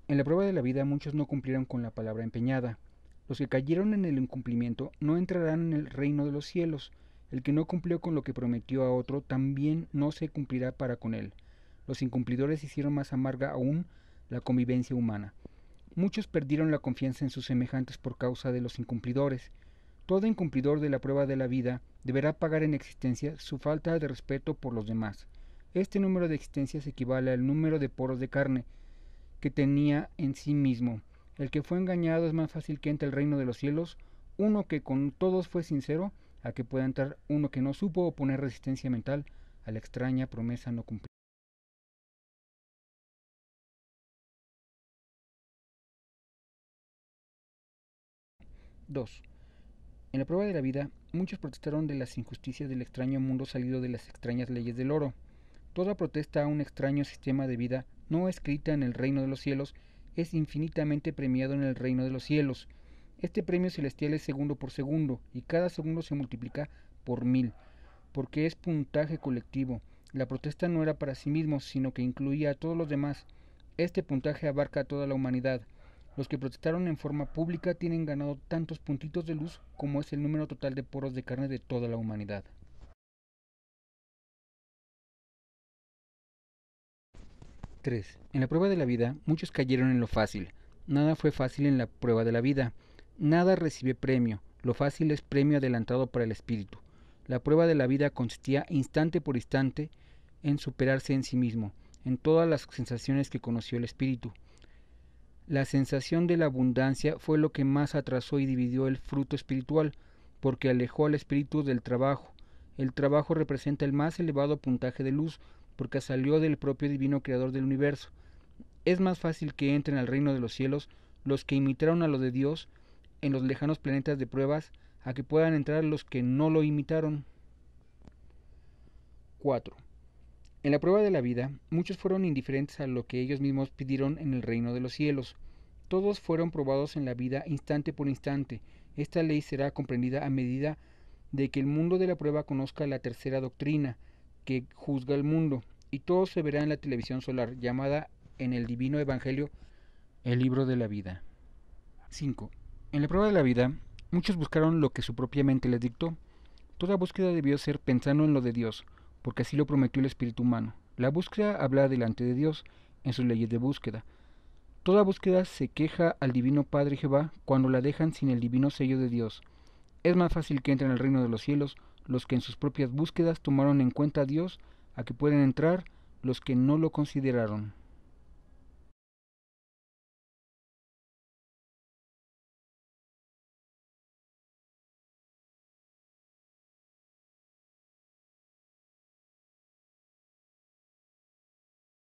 En la prueba de la vida muchos no cumplieron con la palabra empeñada. Los que cayeron en el incumplimiento no entrarán en el reino de los cielos. El que no cumplió con lo que prometió a otro también no se cumplirá para con él. Los incumplidores hicieron más amarga aún la convivencia humana. Muchos perdieron la confianza en sus semejantes por causa de los incumplidores. Todo incumplidor de la prueba de la vida deberá pagar en existencia su falta de respeto por los demás. Este número de existencias equivale al número de poros de carne que tenía en sí mismo. El que fue engañado es más fácil que entre el reino de los cielos uno que con todos fue sincero, a que pueda entrar uno que no supo oponer resistencia mental a la extraña promesa no cumplida. 2. En la prueba de la vida, muchos protestaron de las injusticias del extraño mundo salido de las extrañas leyes del oro. Toda protesta a un extraño sistema de vida no escrita en el reino de los cielos es infinitamente premiado en el reino de los cielos. Este premio celestial es segundo por segundo, y cada segundo se multiplica por 1000, porque es puntaje colectivo. La protesta no era para sí mismos, sino que incluía a todos los demás. Este puntaje abarca a toda la humanidad. Los que protestaron en forma pública tienen ganado tantos puntitos de luz como es el número total de poros de carne de toda la humanidad. 3. En la prueba de la vida, muchos cayeron en lo fácil. Nada fue fácil en la prueba de la vida. Nada recibe premio. Lo fácil es premio adelantado para el espíritu. La prueba de la vida consistía instante por instante en superarse en sí mismo, en todas las sensaciones que conoció el espíritu. La sensación de la abundancia fue lo que más atrasó y dividió el fruto espiritual, porque alejó al espíritu del trabajo. El trabajo representa el más elevado puntaje de luz, porque salió del propio divino creador del universo. Es más fácil que entren al reino de los cielos los que imitaron a lo de Dios en los lejanos planetas de pruebas, a que puedan entrar los que no lo imitaron. 4. En la prueba de la vida, muchos fueron indiferentes a lo que ellos mismos pidieron en el reino de los cielos. Todos fueron probados en la vida instante por instante. Esta ley será comprendida a medida de que el mundo de la prueba conozca la tercera doctrina, que juzga el mundo, y todo se verá en la televisión solar, llamada en el divino evangelio el libro de la vida. 5. En la prueba de la vida, muchos buscaron lo que su propia mente les dictó. Toda búsqueda debió ser pensando en lo de Dios, porque así lo prometió el espíritu humano. La búsqueda habla delante de Dios en sus leyes de búsqueda. Toda búsqueda se queja al divino Padre Jehová cuando la dejan sin el divino sello de Dios. Es más fácil que entren al reino de los cielos los que en sus propias búsquedas tomaron en cuenta a Dios, a que pueden entrar los que no lo consideraron.